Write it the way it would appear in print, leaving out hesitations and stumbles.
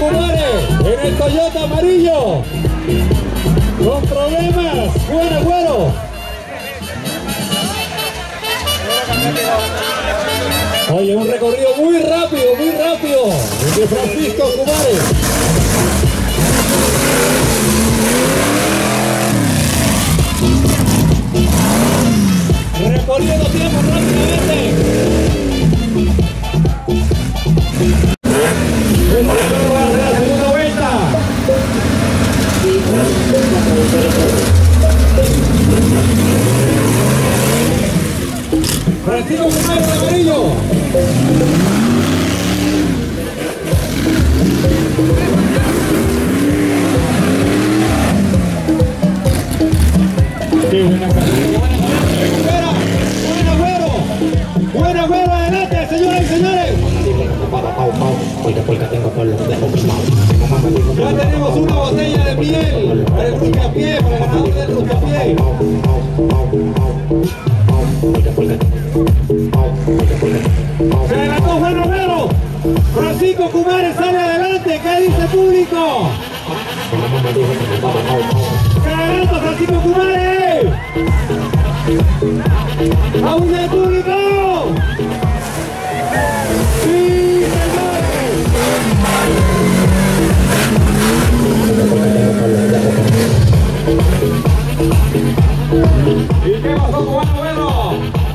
Cumares, en el Toyota amarillo. Con problemas, buen agüero. Oye, un recorrido muy rápido, de Francisco Cumares. Recorriendo tiempo rápidamente. La segunda vuelta. Francisco Cumares amarillo. Qué buena carrera. Buen agüero, adelante, señoras y señores. Ya tenemos una botella de miel para el Ruscapié, para el ganador del Ruscapié. Se adelantó buen agüero. Francisco Cumares sale adelante. ¿Qué dice el público? Se adelanta Francisco Cumares. ¡Aún el público! ¡Sí, señores! ¿Y qué pasó con buen agüero?